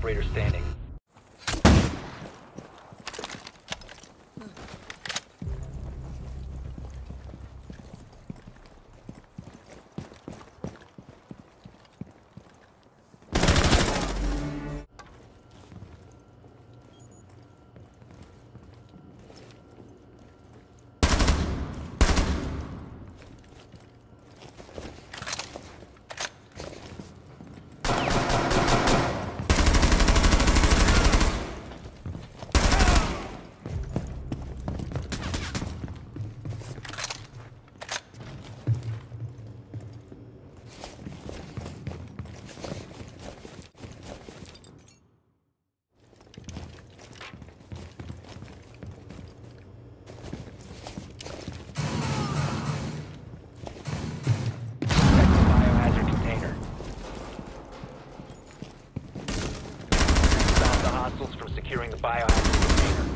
operator standing. From securing the biohazard container.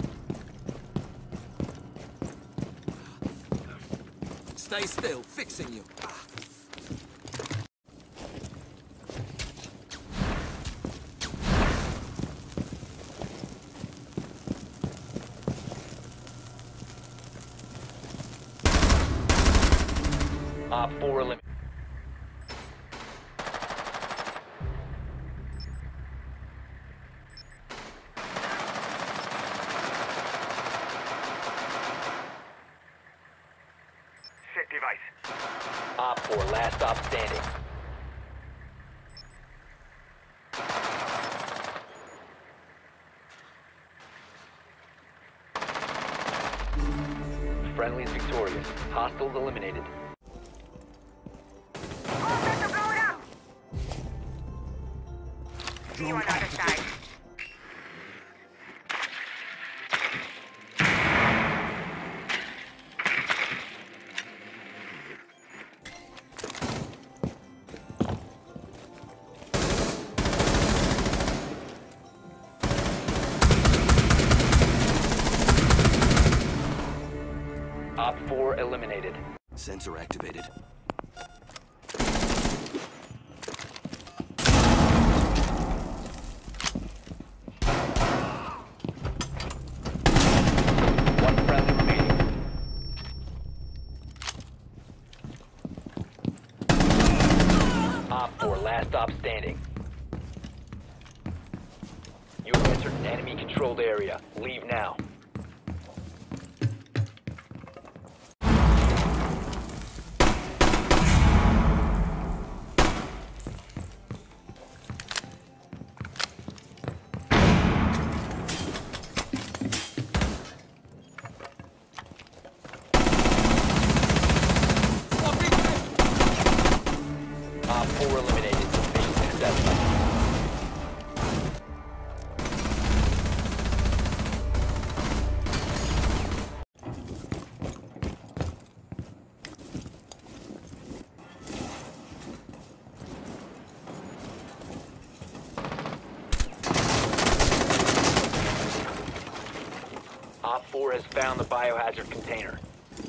Stay still, fixing you. Op 4 eliminated. Device. Op 4, last stop standing. Friendly's victorious. Hostiles eliminated. All set to blow it up! See you on the other side. Op 4 eliminated. Sensor activated. One friendly remaining. Op 4, last stop standing. You have entered an enemy-controlled area. Leave now. Op 4 eliminated. Mission successful. Op 4 has found the biohazard container.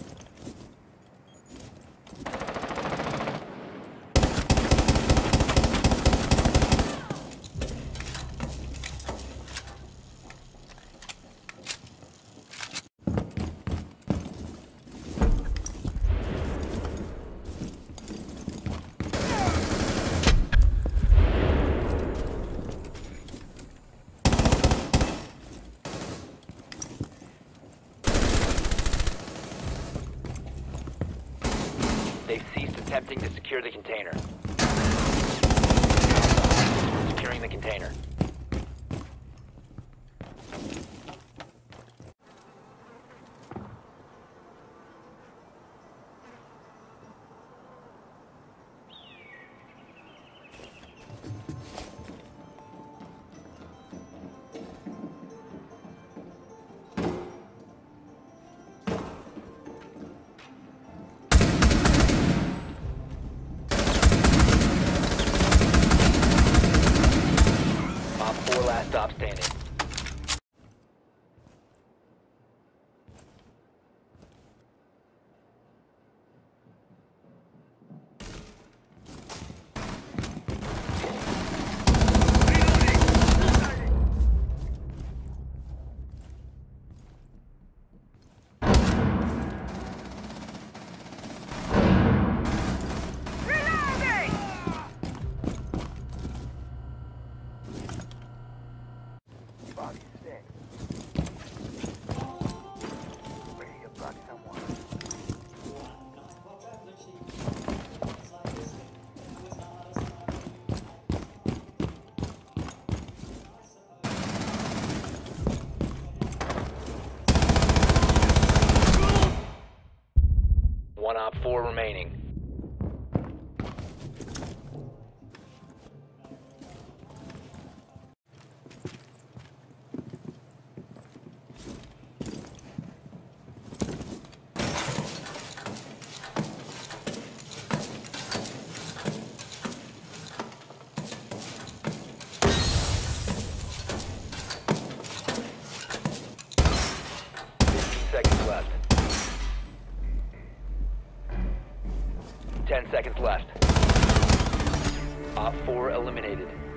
They've ceased attempting to secure the container. Securing the container. Ready to block someone. One op 4 remaining. Seconds left. 10 seconds left. Op 4 eliminated.